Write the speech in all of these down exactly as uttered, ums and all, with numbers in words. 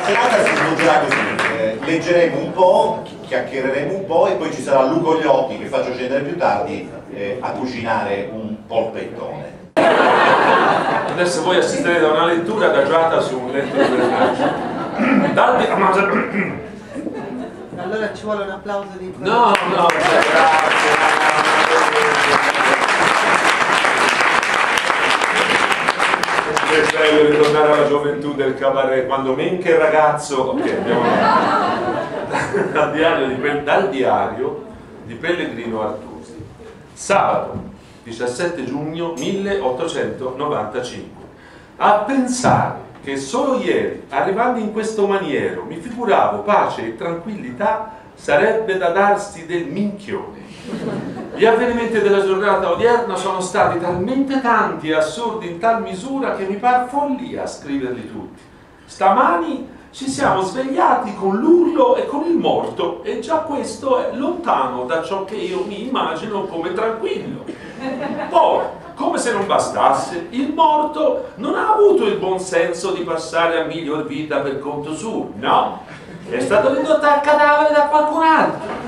serata si svolgerà così, eh, leggeremo un po', chiacchiereremo un po' e poi ci sarà Luco Gliotti, che faccio scendere più tardi, eh, a cucinare un polpettone. Adesso voi assisterete a una lettura adagiata su un letto di drenaggio. Allora ci vuole un applauso di... No, no, grazie. È bello ritornare alla gioventù del cabaret, quando men che ragazzo... Ok, andiamo dal diario di, dal diario di Pellegrino Artusi. Sabato diciassette giugno milleottocentonovantacinque. A pensare che solo ieri, arrivando in questo maniero, mi figuravo pace e tranquillità, sarebbe da darsi del minchione. Gli avvenimenti della giornata odierna sono stati talmente tanti e assurdi in tal misura che mi par follia scriverli tutti. Stamani ci siamo svegliati con l'urlo e con il morto, e già questo è lontano da ciò che io mi immagino come tranquillo. Poi, come se non bastasse, il morto non ha avuto il buon senso di passare a miglior vita per conto suo, no, è stato ridotto al cadavere da qualcun altro.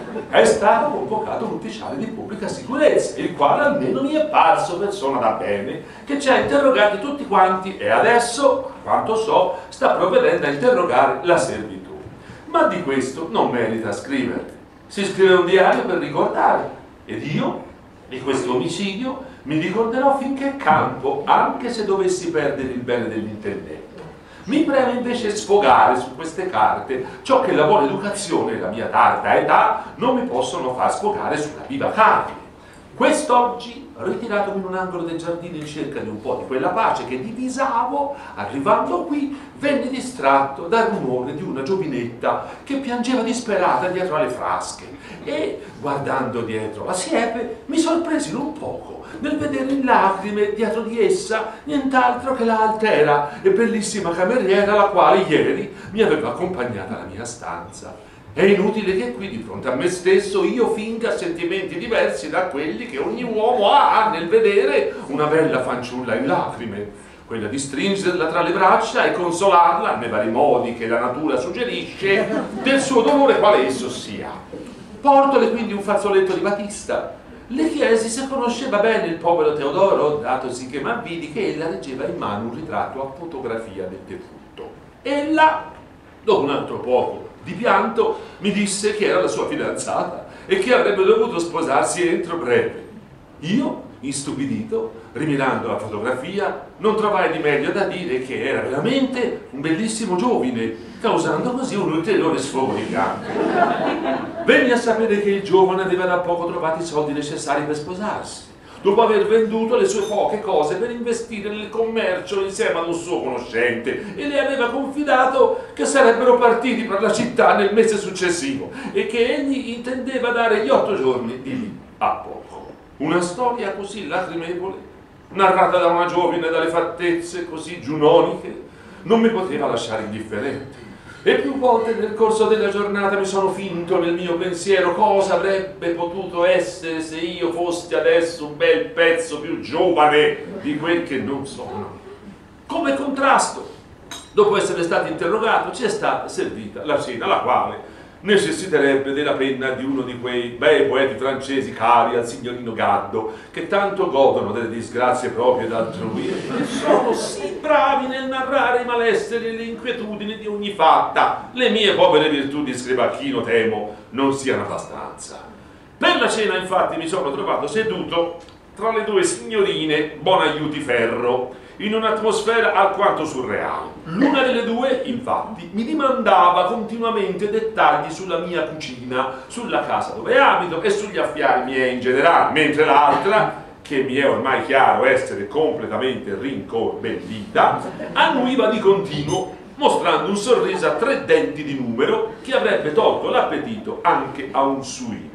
È stato convocato un ufficiale di pubblica sicurezza, il quale almeno mi è parso persona da bene, che ci ha interrogati tutti quanti e adesso, a quanto so, sta provvedendo a interrogare la servitù. Ma di questo non merita scrivere. Si scrive un diario per ricordare, ed io, di questo omicidio, mi ricorderò finché campo, anche se dovessi perdere il bene dell'intendente. Mi preme invece sfogare su queste carte ciò che la buona educazione e la mia tarda età non mi possono far sfogare sulla viva carne. Quest'oggi, ritiratomi in un angolo del giardino in cerca di un po' di quella pace che divisavo, arrivando qui, venni distratto dal rumore di una giovinetta che piangeva disperata dietro alle frasche e, guardando dietro la siepe, mi sorpresi non poco nel vedere in lacrime dietro di essa nient'altro che la altera e bellissima cameriera la quale ieri mi aveva accompagnata alla mia stanza. È inutile che qui di fronte a me stesso io finga sentimenti diversi da quelli che ogni uomo ha nel vedere una bella fanciulla in lacrime, quella di stringerla tra le braccia e consolarla nei vari modi che la natura suggerisce del suo dolore quale esso sia. Portole quindi un fazzoletto di batista. Le chiesi se conosceva bene il povero Teodoro, datosi che m'avvidi che ella reggeva in mano un ritratto a fotografia del defunto. Ella, dopo un altro poco di pianto, mi disse che era la sua fidanzata e che avrebbe dovuto sposarsi entro breve. Io, istupidito, rimirando la fotografia, non trovai di meglio da dire che era veramente un bellissimo giovine, causando così un ulteriore sfogo di pianto. Venni a sapere che il giovane aveva da poco trovato i soldi necessari per sposarsi, dopo aver venduto le sue poche cose per investire nel commercio insieme ad un suo conoscente, e le aveva confidato che sarebbero partiti per la città nel mese successivo e che egli intendeva dare gli otto giorni di lì a poco. Una storia così lacrimevole, narrata da una giovine dalle fattezze così giunoniche, non mi poteva lasciare indifferente. E più volte nel corso della giornata mi sono finto nel mio pensiero cosa avrebbe potuto essere se io fossi adesso un bel pezzo più giovane di quel che non sono. Come contrasto, dopo essere stato interrogato, ci è stata servita la cena, la quale necessiterebbe della penna di uno di quei bei poeti francesi cari al signorino Gaddo, che tanto godono delle disgrazie proprie d'altrui e sono sì bravi nel narrare i malesseri e le inquietudini di ogni fatta. Le mie povere virtù di scribacchino temo non siano abbastanza. Per la cena infatti mi sono trovato seduto tra le due signorine Bonaiuti-Ferro, in un'atmosfera alquanto surreale. L'una delle due, infatti, mi dimandava continuamente dettagli sulla mia cucina, sulla casa dove abito e sugli affari miei in generale, mentre l'altra, che mi è ormai chiaro essere completamente rincorbellita, annuiva di continuo, mostrando un sorriso a tre denti di numero che avrebbe tolto l'appetito anche a un suino.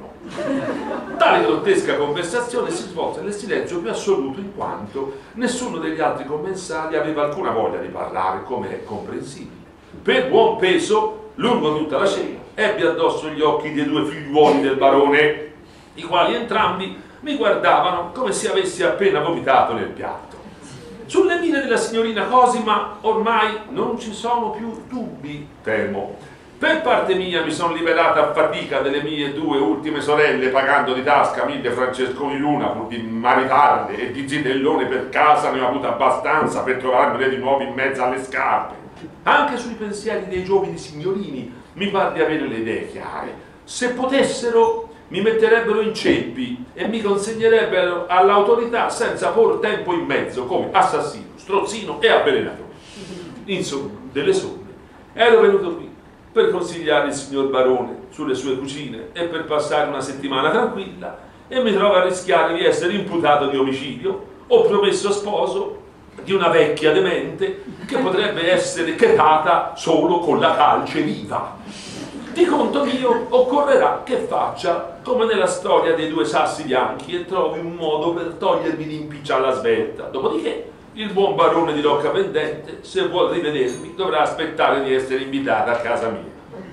Tale grottesca conversazione si svolse nel silenzio più assoluto, in quanto nessuno degli altri commensali aveva alcuna voglia di parlare, come è comprensibile. Per buon peso, lungo tutta la cena, ebbi addosso gli occhi dei due figliuoli del barone, i quali entrambi mi guardavano come se avessi appena vomitato nel piatto. sulle mine della signorina Cosima ormai non ci sono più dubbi, temo. Per parte mia mi sono liberata a fatica delle mie due ultime sorelle, pagando di tasca mille francesconi l'una pur di maritarle, e di zitellone per casa ne ho avuto abbastanza per trovarmene di nuovo in mezzo alle scarpe. Anche sui pensieri dei giovani signorini mi pare di avere le idee chiare. Se potessero mi metterebbero in ceppi e mi consegnerebbero all'autorità senza por tempo in mezzo come assassino, strozzino e avvelenatore. Insomma, delle somme. Ero venuto qui per consigliare il signor barone sulle sue cucine e per passare una settimana tranquilla, e mi trovo a rischiare di essere imputato di omicidio o promesso sposo di una vecchia demente che potrebbe essere chetata solo con la calce viva. Di conto mio occorrerà che faccia come nella storia dei due sassi bianchi e trovi un modo per togliermi l'impiccia alla svelta. Dopodiché il buon barone di Rocca Pendente, se vuol rivedermi, dovrà aspettare di essere invitato a casa mia.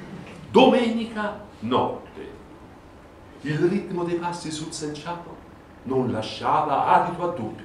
Domenica notte. Il ritmo dei passi sul selciato non lasciava adito a dubbio.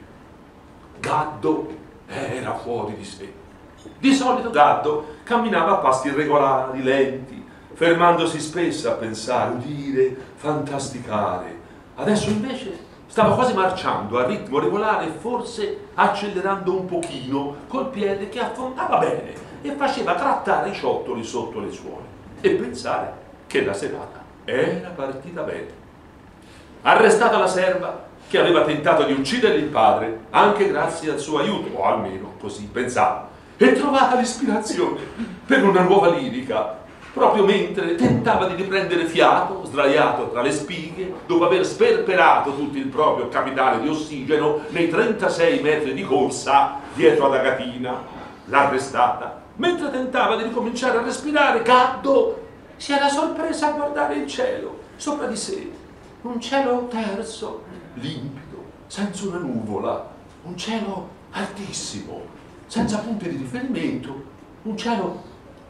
Gaddo era fuori di sé. Di solito Gaddo camminava a passi irregolari, lenti, fermandosi spesso a pensare, udire, fantasticare. Adesso invece stava quasi marciando a ritmo regolare e forse accelerando un pochino col piede che affondava bene e faceva trattare i ciottoli sotto le suole, e pensare che la serata era partita bene. Arrestata la serva che aveva tentato di uccidere il padre anche grazie al suo aiuto, o almeno così pensava, e trovata l'ispirazione per una nuova lirica proprio mentre tentava di riprendere fiato, sdraiato tra le spighe, dopo aver sperperato tutto il proprio capitale di ossigeno nei trentasei metri di corsa dietro ad Agatina. L'arrestata, mentre tentava di ricominciare a respirare, Gaddo si era sorpresa a guardare il cielo sopra di sé, un cielo terso, limpido, senza una nuvola, un cielo altissimo, senza punti di riferimento, un cielo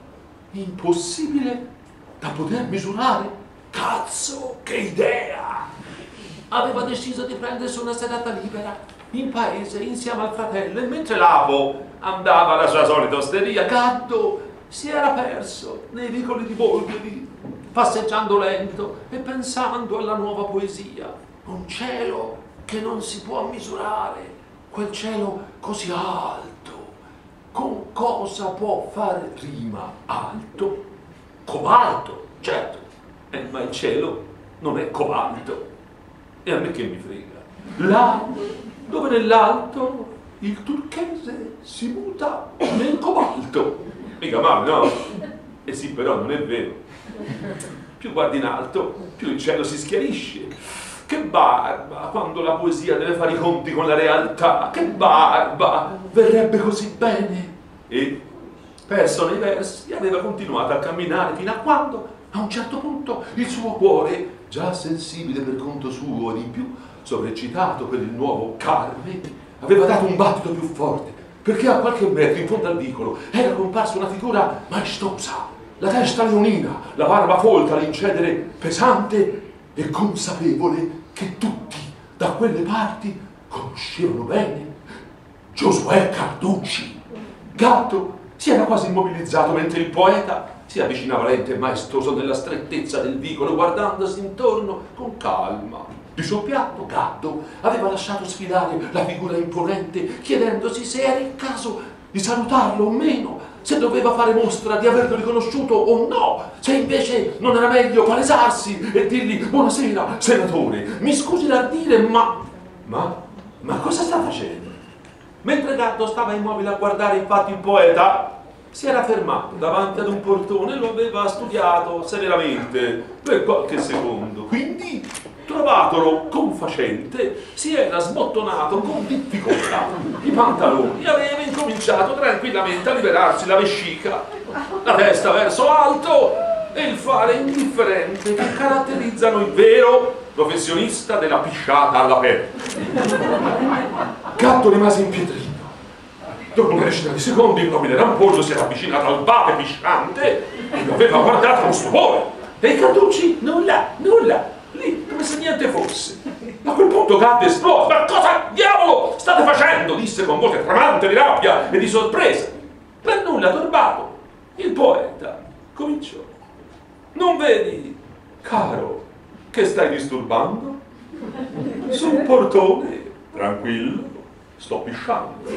impossibile da poter misurare. Cazzo, che idea! Aveva deciso di prendersi una serata libera in paese insieme al fratello, e mentre Lapo andava alla sua solita osteria, Gaddo si era perso nei vicoli di Bolgheri, passeggiando lento e pensando alla nuova poesia. Un cielo che non si può misurare, quel cielo così alto. Con cosa può fare rima alto? Cobalto, certo, eh, ma il cielo non è cobalto. E a me che mi frega? Là, dove nell'alto il turchese si muta nel cobalto. Mica male, no? E sì, però non è vero. Più guardi in alto, più il cielo si schiarisce. Che barba, quando la poesia deve fare i conti con la realtà, che barba, verrebbe così bene. E, perso nei versi, aveva continuato a camminare fino a quando, a un certo punto, il suo cuore, già sensibile per conto suo e in più sovreccitato per il nuovo Carme, aveva dato un battito più forte, perché a qualche metro in fondo al vicolo era comparsa una figura maestosa, la testa leonina, la barba folta, l'incedere pesante e consapevole che tutti da quelle parti conoscevano bene Giosuè Carducci. Gaddo si era quasi immobilizzato mentre il poeta si avvicinava lento e maestoso nella strettezza del vicolo, guardandosi intorno con calma. Di soppiatto Gaddo aveva lasciato sfilare la figura imponente, chiedendosi se era il caso di salutarlo o meno, se doveva fare mostra di averlo riconosciuto o no, se invece non era meglio palesarsi e dirgli: buonasera, senatore, mi scusi l'ardire, ma... ma... ma cosa sta facendo? Mentre Gaddo stava immobile a guardare, infatti, il poeta si era fermato davanti ad un portone e lo aveva studiato severamente per qualche secondo. Quindi, trovatolo confacente, si era sbottonato con difficoltà i pantaloni e aveva incominciato tranquillamente a liberarsi la vescica, la testa verso alto e il fare indifferente che caratterizzano il vero professionista della pisciata all'aperto. Gaddo rimase impietrito. Dopo una decina di secondi il nobile Rampollo si era avvicinato al vate pisciante e lo aveva guardato con stupore. E i Carducci nulla, nulla, lì come se niente fosse. A quel punto Gatto esplose. Ma cosa diavolo state facendo? Disse con voce tremante di rabbia e di sorpresa. Per nulla turbato, il poeta cominciò. Non vedi, caro, che stai disturbando? Sul portone, tranquillo, sto pisciando.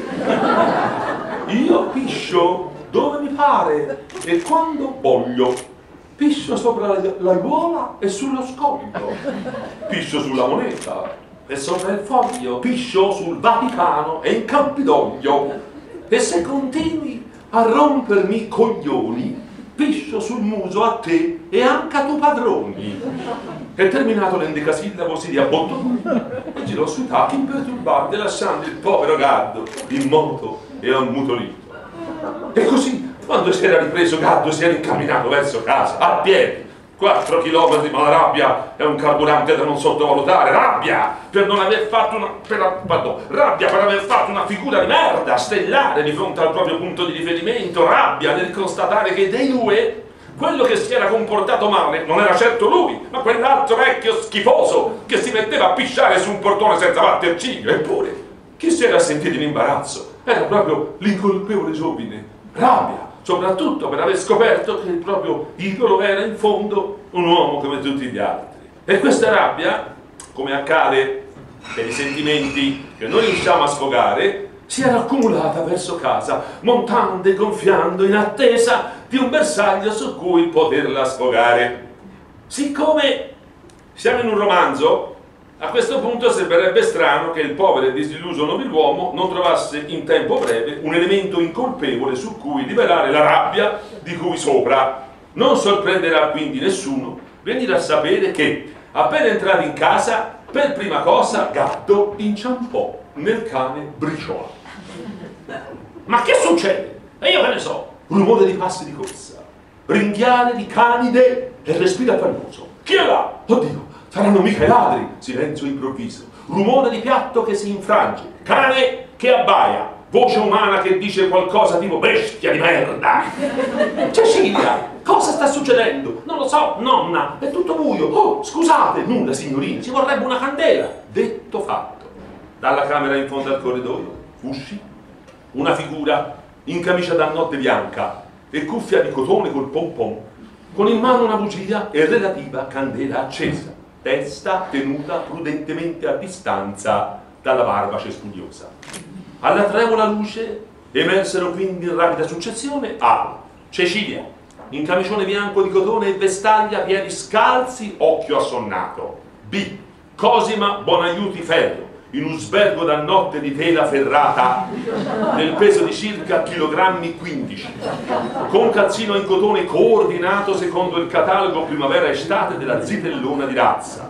Io piscio dove mi pare e quando voglio. Piscio sopra l'aiuola e sullo scoglio. Piscio sulla moneta e sopra il foglio. Piscio sul Vaticano e in Campidoglio. E se continui a rompermi i coglioni, piscio sul muso a te e anche a tuo padroni. E terminato l'endecasillabo si riabbottò e girò sui tacchi imperturbabili, lasciando il povero Gaddo immoto e ammutolito. E così, quando si era ripreso, Gaddo si era incamminato verso casa, a piedi, quattro chilometri, ma la rabbia è un carburante da non sottovalutare. Rabbia per non aver fatto una per, pardon, rabbia per aver fatto una figura di merda stellare di fronte al proprio punto di riferimento. Rabbia nel constatare che dei due quello che si era comportato male non era certo lui, ma quell'altro vecchio schifoso che si metteva a pisciare su un portone senza batter ciglio. Eppure chi si era sentito in imbarazzo era proprio l'incolpevole giovine. Rabbia soprattutto per aver scoperto che il proprio idolo era in fondo un uomo come tutti gli altri. E questa rabbia, come accade per i sentimenti che noi riusciamo a sfogare, si era accumulata verso casa, montando e gonfiando in attesa di un bersaglio su cui poterla sfogare. Siccome siamo in un romanzo, a questo punto sembrerebbe strano che il povero e disilluso nobiluomo non trovasse in tempo breve un elemento incolpevole su cui rivelare la rabbia di cui sopra. Non sorprenderà quindi nessuno venire a sapere che, appena entrato in casa, per prima cosa Gatto inciampò nel cane Briciola. Ma che succede? E io che ne so? Rumore di passi di corsa, ringhiare di canide e respiro affannoso. Chi è là? Oddio, saranno mica i ladri. Silenzio improvviso, rumore di piatto che si infrange, cane che abbaia, voce umana che dice qualcosa tipo bestia di merda. Cecilia, cosa sta succedendo? Non lo so, nonna, è tutto buio. Oh, scusate. Nulla, signorina, ci vorrebbe una candela. Detto fatto. Dalla camera in fondo al corridoio uscì una figura in camicia da notte bianca e cuffia di cotone col pompon, con in mano una bugia e relativa candela accesa, testa tenuta prudentemente a distanza dalla barbace studiosa. Alla trevola luce emersero quindi in rapida successione A. Cecilia, in camicione bianco di cotone e vestaglia, piedi scalzi, occhio assonnato. B. Cosima Bonaiuti Ferro, in un sbergo da notte di tela ferrata nel peso di circa chilogrammi quindici, con calzino in cotone coordinato secondo il catalogo primavera-estate della zitellona di razza.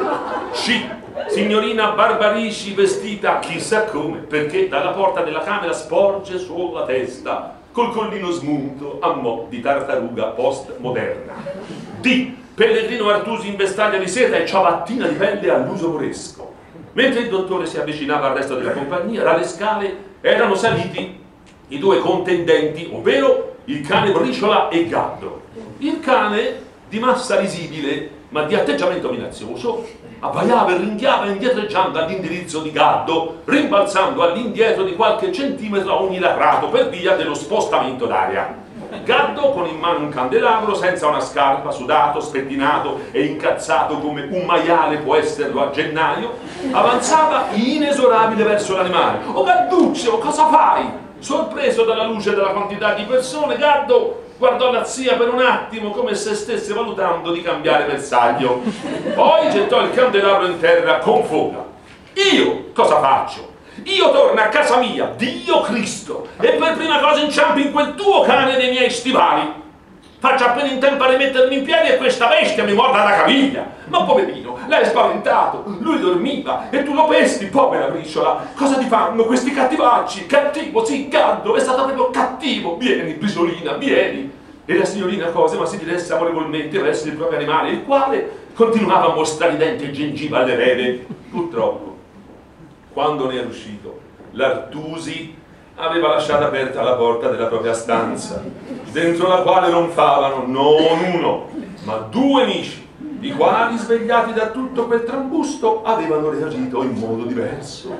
C. Signorina Barbarici vestita chissà come, perché dalla porta della camera sporge sulla testa col collino smunto a mo' di tartaruga postmoderna. D. Pellegrino Artusi in vestaglia di seta e ciabattina di pelle all'uso moresco. Mentre il dottore si avvicinava al resto della compagnia, dalle scale erano saliti i due contendenti, ovvero il cane Briciola e Gaddo. Il cane, di massa risibile ma di atteggiamento minazioso, abbaiava e ringhiava indietreggiando all'indirizzo di Gaddo, rimbalzando all'indietro di qualche centimetro a ogni latrato per via dello spostamento d'aria. Gaddo, con in mano un candelabro, senza una scarpa, sudato, spettinato e incazzato come un maiale può esserlo a gennaio, avanzava inesorabile verso l'animale. «Oh Gadduccio, cosa fai?» Sorpreso dalla luce della quantità di persone, Gaddo guardò la zia per un attimo come se stesse valutando di cambiare bersaglio. Poi gettò il candelabro in terra con foga. «Io cosa faccio? Io torno a casa mia, Dio Cristo, e per prima cosa inciampi in quel tuo cane dei miei stivali. Faccio appena in tempo a rimettermi in piedi e questa bestia mi morda la caviglia. Ma poverino, l'hai spaventato, lui dormiva e tu lo pesti, povera Briciola. Cosa ti fanno questi cattivacci? Cattivo, sì, Gaddo, è stato proprio cattivo. Vieni, Briciolina, vieni». E la signorina Cosima si diresse amorevolmente verso il proprio animale, il quale continuava a mostrare i denti e gengiva all'erede. Purtroppo, quando ne era uscito, l'Artusi aveva lasciato aperta la porta della propria stanza, dentro la quale ronfavano non uno, ma due amici, i quali, svegliati da tutto quel trambusto, avevano reagito in modo diverso.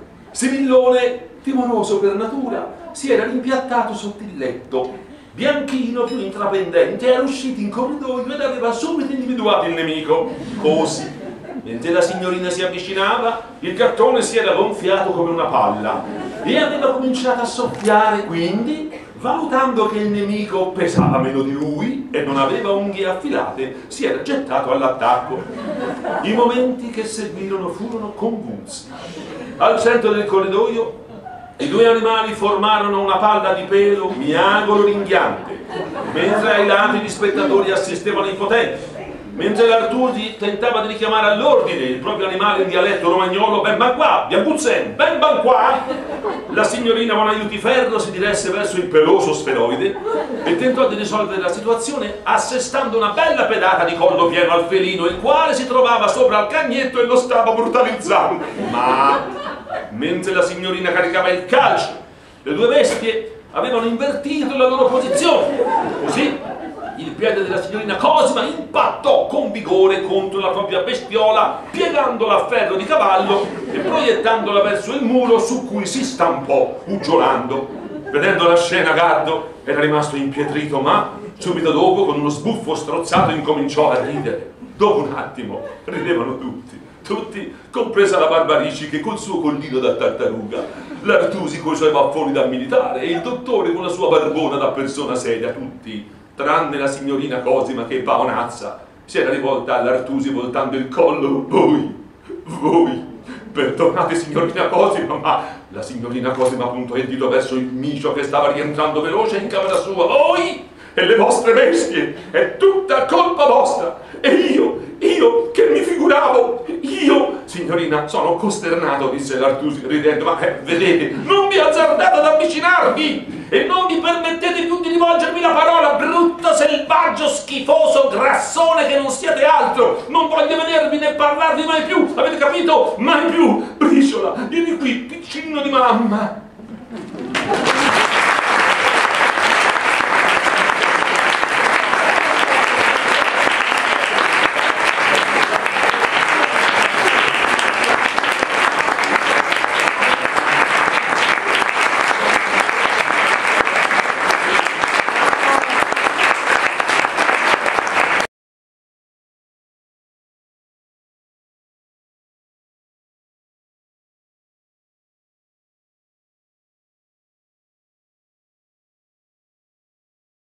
Simillone, timoroso per natura, si era rimpiattato sotto il letto. Bianchino, più intraprendente, era uscito in corridoio ed aveva subito individuato il nemico. Così, mentre la signorina si avvicinava, il gattone si era gonfiato come una palla e aveva cominciato a soffiare, quindi, valutando che il nemico pesava meno di lui e non aveva unghie affilate, si era gettato all'attacco. I momenti che seguirono furono convulsi. Al centro del corridoio i due animali formarono una palla di pelo miagolo ringhiante, mentre ai lati gli spettatori assistevano impotenti. Mentre l'Artusi tentava di richiamare all'ordine il proprio animale in dialetto romagnolo, ben ban qua, biancuzen, ben ban qua, la signorina con aiutiferro si diresse verso il peloso sferoide e tentò di risolvere la situazione assestando una bella pedata di collo pieno al felino, il quale si trovava sopra al cagnetto e lo stava brutalizzando. Ma mentre la signorina caricava il calcio, le due bestie avevano invertito la loro posizione. Così il piede della signorina Cosima impattò con vigore contro la propria bestiola, piegandola a ferro di cavallo e proiettandola verso il muro su cui si stampò, uggiolando. Vedendo la scena, Gardo era rimasto impietrito, ma subito dopo, con uno sbuffo strozzato, incominciò a ridere. Dopo un attimo ridevano tutti, tutti, compresa la Barbarici che col suo collino da tartaruga, l'Artusi coi suoi baffoni da militare e il dottore con la sua barbona da persona seria, tutti, tranne la signorina Cosima che, paonazza, si era rivolta all'Artusi voltando il collo. Voi, voi, perdonate signorina Cosima, ma la signorina Cosima puntò il dito verso il micio che stava rientrando veloce in camera sua. Voi e le vostre bestie, è tutta colpa vostra. E io, io che mi figuravo, io, signorina, sono costernato, disse l'Artusi ridendo, ma eh, vedete, non vi azzardate ad avvicinarvi e non vi permettete più di rivolgermi la parola, brutto, selvaggio, schifoso, grassone che non siete altro. Non voglio vedervi né parlarvi mai più, avete capito? Mai più. Briciola, vieni qui, piccino di mamma.